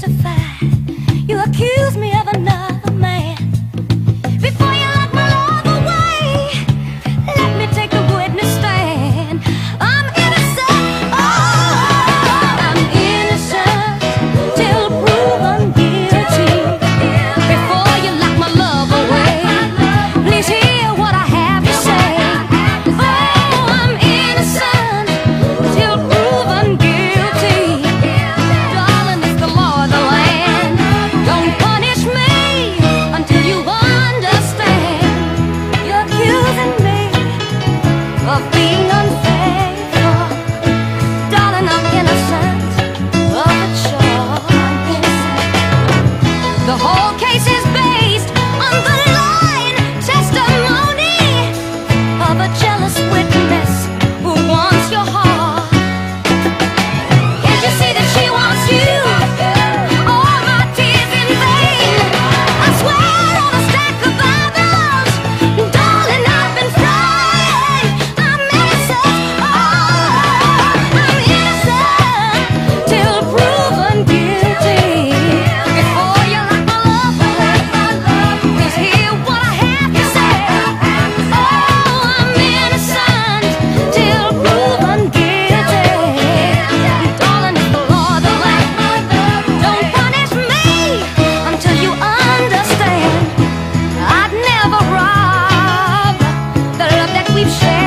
justified. You accuse me of another man. Before you lock my love away, let me take the witness stand. I'm innocent, oh, I'm innocent till proven guilty. Before you lock my love away, please hear what I have to say. Oh, I'm innocent till proven guilty. Darling, it's the law of the land. Don't punish me until you understand. You're accusing me of being unfaithful. Darling, I'm innocent of the charge. I'm innocent. The whole case is based on the lying testimony of a jealous witness who wants your heart. Can't you see that she wants you? All my tears in vain. I swear on a stack of Bibles, darling, I've been crying. I'm innocent, oh, I'm innocent till proven guilty. Before you lock my love away, please hear what I have to say. Oh, I'm innocent till proven guilty. Darling, it's the law of the land. Don't punish me until you understand. I'd never rob the love that we've shared.